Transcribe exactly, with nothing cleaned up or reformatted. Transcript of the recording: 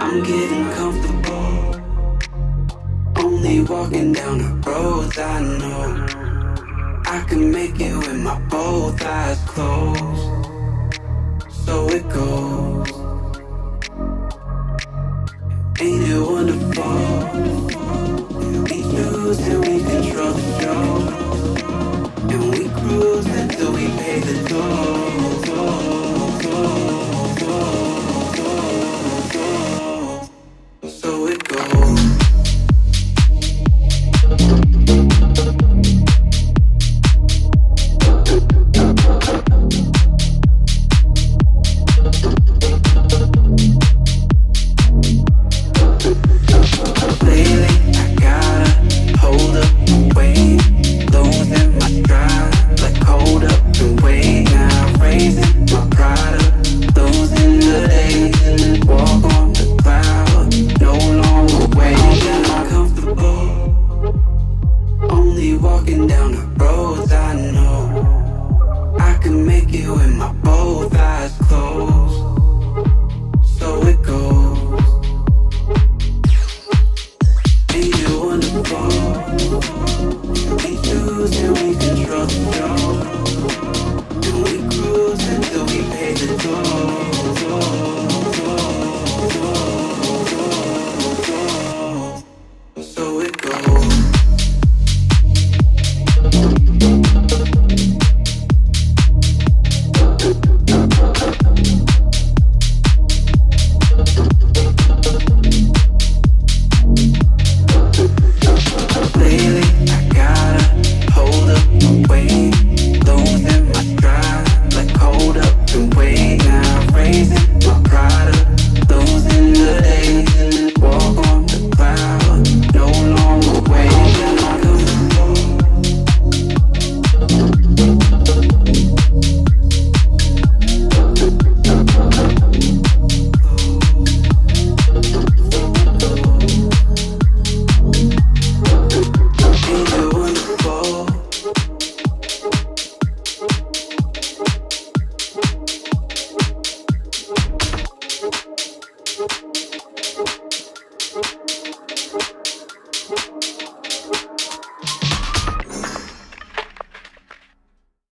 I'm getting comfortable, only walking down the roads I know. I can make it with my both eyes closed. So it goes. Ain't it wonderful? We choose and we control the show.